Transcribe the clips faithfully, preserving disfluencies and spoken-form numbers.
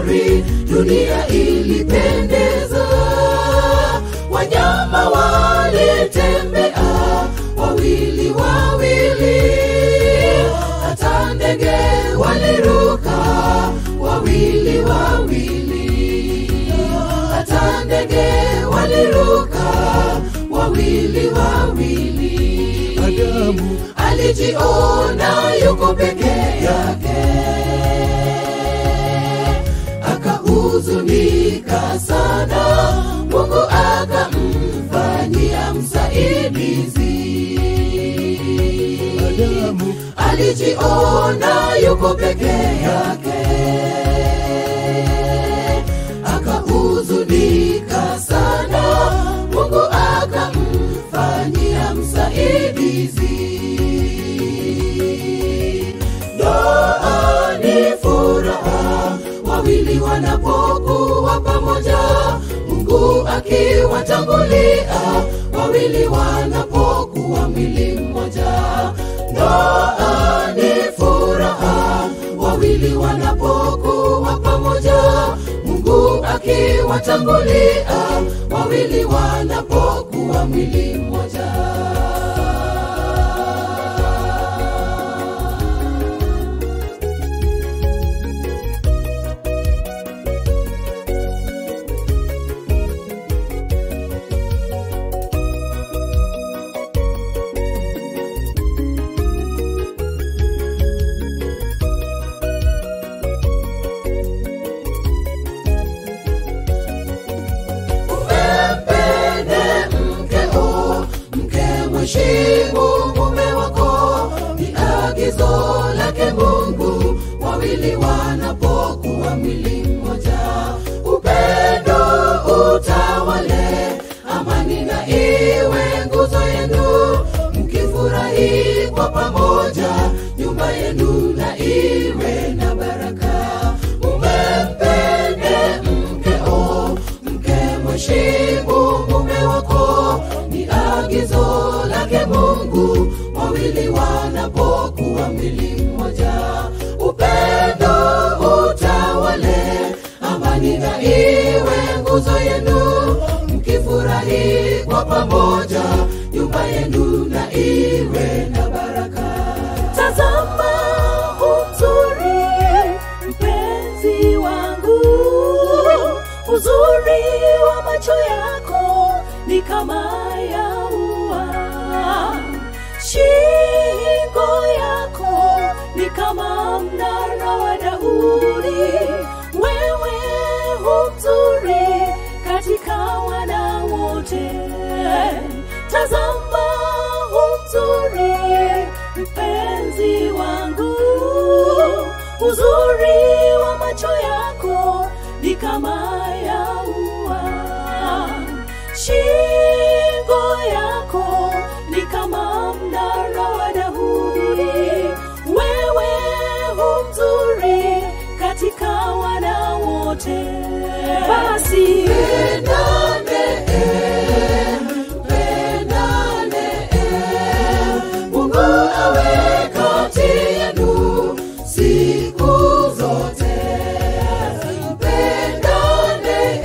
nzuri, dunia ilipendeza. Wanyama walitembea wawili wawili, hata ndege waliruka wawili wawili, hata ndege waliruka wawili wawili. Adamu alijiona yuko peke yake, akahuzunika sana. Mungu akamfanyia msaidizi. Adamu alijiona yuko peke yake, akahuzunika sana. Mungu akamfanyia msaidizi. Ndoa ni furaha wawili wanapokuwa pamoja, Mungu akiwatangulia wawili wanapokuwa mwili mmoja. Ndoa ni furaha wawili wanapokuwa pamoja, Mungu akiwatangulia wawili wanapokuwa mwili mmoja. Heshimu mume wako, ni agizo lake Mungu wawili wanapokuwa mwili mmoja. Upendo utawale, amani na iwe nguzo yenu, mkifurahi kwa pamoja, nyumba yenu na iwe na baraka. Umempende mkeo, mke mheshimu mume wako, ni agizo lake Mungu wawili wanapokuwa mwili mmoja. Upendo utawale, amani na iwe nguzo yenu, mkifurahi kwa pamoja, nyumba yenu na iwe na baraka. Tazama uzuri mpenzi wangu, uzuri wa macho yako ni kama ya ua, shingo yako ni kama mnara wa Daudi. Wewe mzuri katika wana wote. Tazama uzuri mpenzi wangu, uzuri wa macho yako ni kama ya ua, shingo yako ni kama mnara wa Daudi. Wewe mzuri katika wana wote. Basi pendane, pendane, Mungu awe kati yenu siku zote. Pendane,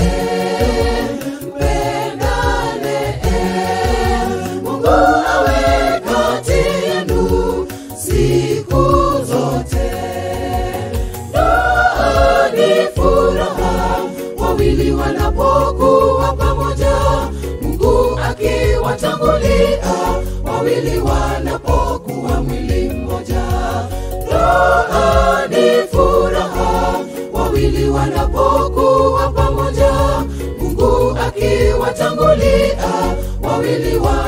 pendane, Mungu awe kati yenu siku zote. Ndoa ni furaha wawili wanapokuwa pamoja, Mungu akiwatangulia wawili wanapokuwa mwili mmoja. Ndoa ni furaha wawili wanapokuwa pamoja, Mungu akiwatangulia wawili wa